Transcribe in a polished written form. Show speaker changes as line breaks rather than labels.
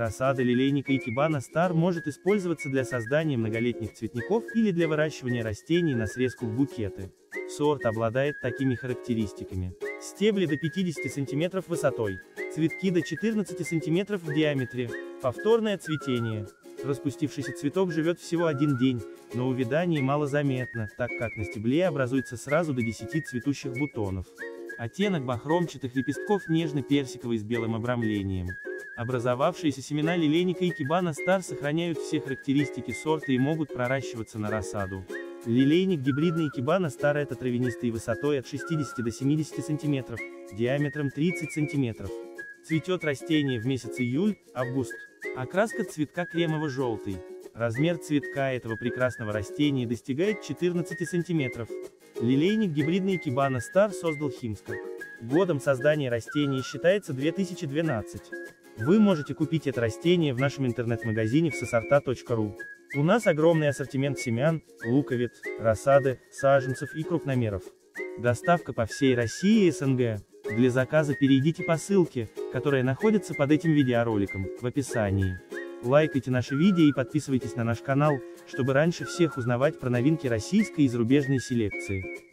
Рассада лилейника Икебана Стар может использоваться для создания многолетних цветников или для выращивания растений на срезку в букеты. Сорт обладает такими характеристиками. Стебли до 50 см высотой. Цветки до 14 см в диаметре. Повторное цветение. Распустившийся цветок живет всего один день, но увядание малозаметно, так как на стебле образуется сразу до 10 цветущих бутонов. Оттенок бахромчатых лепестков нежно-персиковый с белым обрамлением. Образовавшиеся семена лилейника Икебана Стар сохраняют все характеристики сорта и могут проращиваться на рассаду. Лилейник гибридный Икебана Стар — это травянистый высотой от 60 до 70 см, диаметром 30 см. Цветет растение в месяц июль-август. Окраска цветка кремово-желтый. Размер цветка этого прекрасного растения достигает 14 см. Лилейник гибридный Икебана Стар создал Химскак. Годом создания растения считается 2012. Вы можете купить это растение в нашем интернет-магазине всесорта.ру. У нас огромный ассортимент семян, луковиц, рассады, саженцев и крупномеров. Доставка по всей России и СНГ. Для заказа перейдите по ссылке, которая находится под этим видеороликом, в описании. Лайкайте наши видео и подписывайтесь на наш канал, чтобы раньше всех узнавать про новинки российской и зарубежной селекции.